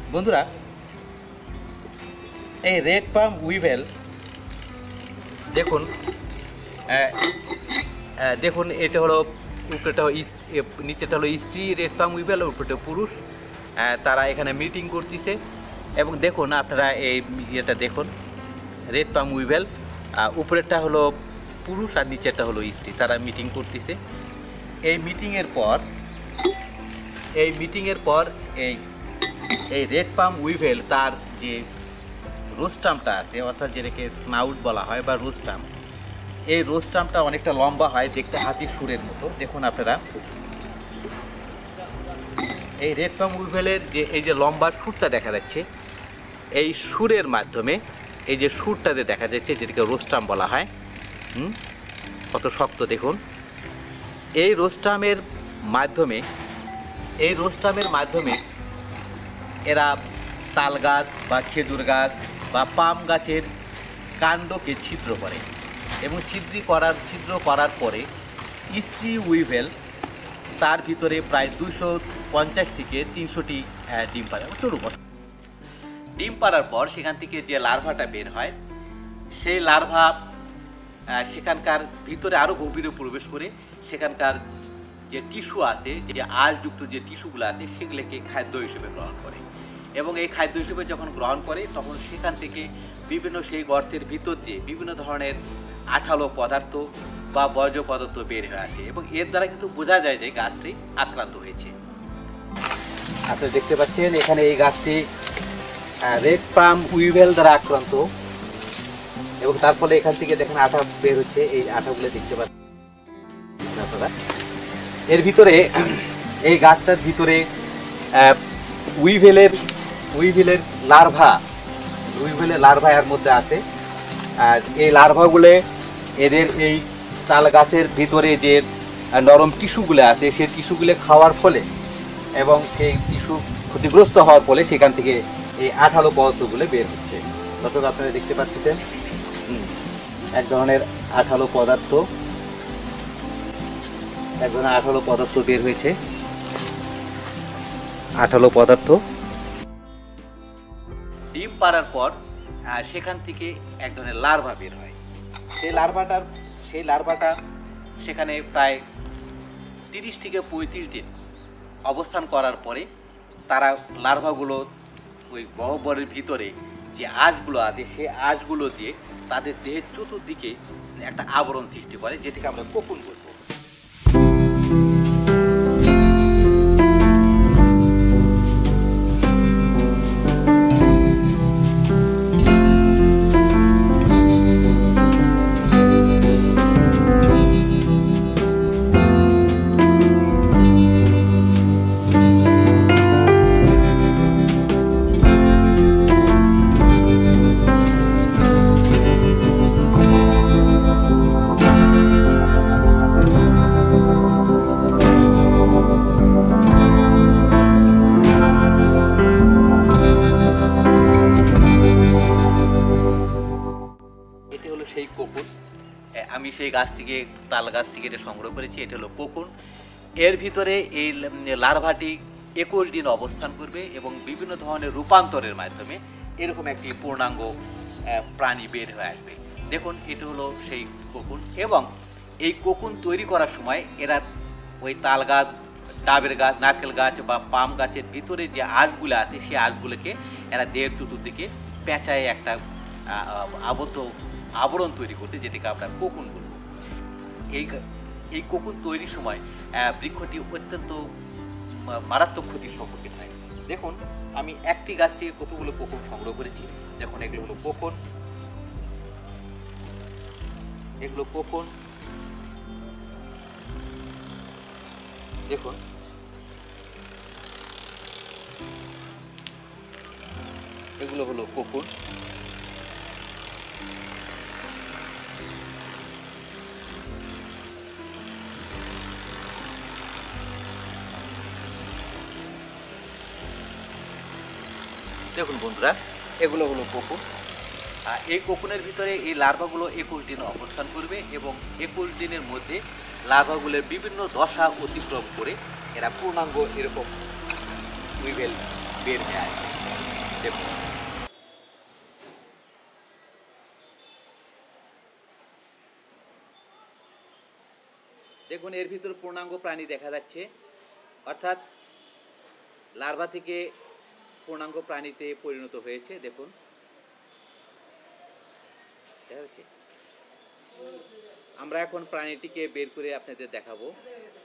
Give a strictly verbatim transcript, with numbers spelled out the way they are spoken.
বন্ধুরা, এই রেড পাম উইভেল দেখুন, দেখুন এটা হলো উপরেটা নিচেটা হলো স্ত্রী রেড পাম উইভেল, উপরেটা পুরুষ। তারা এখানে মিটিং করতেছে এবং দেখুন আপনারা এই ইয়েটা দেখুন, রেড পাম উইভেল উপরেরটা হলো পুরুষ আর নিচেরটা হলো স্ত্রী। তারা মিটিং করতেছে। এই মিটিংয়ের পর এই মিটিংয়ের পর এই এই রেড পাম উইভেল তার যে রোস্টামটা আছে, অর্থাৎ যেটাকে স্নাউট বলা হয় বা রোস্টাম, এই রোস্টামটা অনেকটা লম্বা হয়, দেখতে হাতির সুরের মতো। দেখুন আপনারা এই রেড পাম উইভেলের যে এই যে লম্বা সুরটা দেখা যাচ্ছে, এই সুরের মাধ্যমে এই যে সুরটাতে দেখা যাচ্ছে যেটাকে রোস্টাম বলা হয়, হুম কত শক্ত দেখুন। এই রোস্টামের মাধ্যমে এই রোস্টামের মাধ্যমে এরা তাল গাছ বা খেজুর গাছ বা পাম গাছের কাণ্ডকে ছিদ্র করে এবং ছিদ্র করার ছিদ্র করার পরে স্ত্রী উইভেল তার ভিতরে প্রায় দুইশো পঞ্চাশ থেকে তিনশোটি ডিম পাড়ে। চলুন, ডিম পাড়ার পর সেখান থেকে যে লার্ভাটা বের হয়, সেই লার্ভা সেখানকার ভিতরে আরও গভীরে প্রবেশ করে সেখানকার যে টিস্যু আছে, যে আঁশযুক্ত যে টিস্যুগুলো আছে, সেগুলোকে খাদ্য হিসেবে গ্রহণ করে এবং এই খাদ্য হিসেবে যখন গ্রহণ করে তখন সেখান থেকে বিভিন্ন সেই গর্তের ভিতর দিয়ে বিভিন্ন ধরনের আঠালো পদার্থ বা বর্জ্য পদার্থ বের হয়ে আসে এবং এর দ্বারা কিন্তু বোঝা যায় যে গাছটি আক্রান্ত হয়েছে। আপনারা দেখতে পাচ্ছেন এখানে এই গাছটি রেড পাম উইভেল দ্বারা আক্রান্ত এবং তার ফলে এখান থেকে দেখেন আঠা বের হচ্ছে। এই আঠাগুলো দেখতে পাচ্ছেন আপনারা। এর ভিতরে এই গাছটার ভিতরে উইভেলের উইভেলের লার্ভা উইভেলের লার্ভা এর মধ্যে আছে। আর এই লার্ভাগুলো এদের এই তাল গাছের ভিতরে যে নরম টিস্যুগুলো আছে সেই টিস্যুগুলো খাওয়ার ফলে এবং সেই টিস্যু ক্ষতিগ্রস্ত হওয়ার ফলে সেখান থেকে এই আঠালো পদার্থগুলো বের হচ্ছে। অর্থাৎ আপনারা দেখতে পাচ্ছেন এক ধরনের আঠালো পদার্থ এক ধরনের আঠালো পদার্থ বের হয়েছে। আঠালো পদার্থ ডিম পাড়ার পর সেখান থেকে এক ধরনের লার্ভা বের হয়। সেই লার্ভাটার সেই লার্ভাটা সেখানে প্রায় তিরিশ থেকে পঁয়ত্রিশ দিন অবস্থান করার পরে তারা লার্ভাগুলো ওই গহ্বরের ভিতরে যে আঁশগুলো আছে সেই আঁশগুলো দিয়ে তাদের দেহের চতুর্দিকে একটা আবরণ সৃষ্টি করে, যেটাকে আমরা কোকুন বলবো। সেই কোকুন আমি সেই গাছ থেকে তাল গাছ থেকে এটা সংগ্রহ করেছি। এটা হলো কোকুন। এর ভিতরে এই লার্ভাটি একুশ দিন অবস্থান করবে এবং বিভিন্ন ধরনের রূপান্তরের মাধ্যমে এরকম একটি পূর্ণাঙ্গ প্রাণী বের হয়ে আসবে। দেখুন এটা হলো সেই কোকুন এবং এই কোকুন তৈরি করার সময় এরা ওই তাল গাছ, ডাবের গাছ, নারকেল গাছ বা পাম গাছের ভিতরে যে আঁশগুলো আছে সেই আঁশগুলোকে এরা দেহের চতুর্দিকে পেঁচায় একটা আবদ্ধ আবরণ তৈরি করতে, যেটাকে আমরা কোকুন বলবো। এই এই কোকুন তৈরির সময় বৃক্ষটি অত্যন্ত মারাত্মক ক্ষতির সম্মুখীন হয়। দেখুন আমি একটি গাছ থেকে কতগুলো কোকুন সংগ্রহ করেছি। দেখুন এগুলো হলো কোকুন, এগুলো কোকুন, দেখুন এগুলো হলো কোকুন। দেখুন বন্ধুরা এগুলো হলো কোকুন। এই কোকুনের ভিতরে এই লার্ভাগুলো একুশ দিন অবস্থান করবে এবং একুশ দিনের মধ্যে লার্ভাগুলোর বিভিন্ন দশা অতিক্রম করে এরা পূর্ণাঙ্গ এরকম উইভেল বের হয়ে আসবে। দেখুন দেখুন এর ভিতর পূর্ণাঙ্গ প্রাণী দেখা যাচ্ছে, অর্থাৎ লার্ভা থেকে পূর্ণাঙ্গ প্রাণীতে পরিণত হয়েছে। দেখুন দেখা যাচ্ছে। আমরা এখন প্রাণীটিকে বের করে আপনাদের দেখাবো।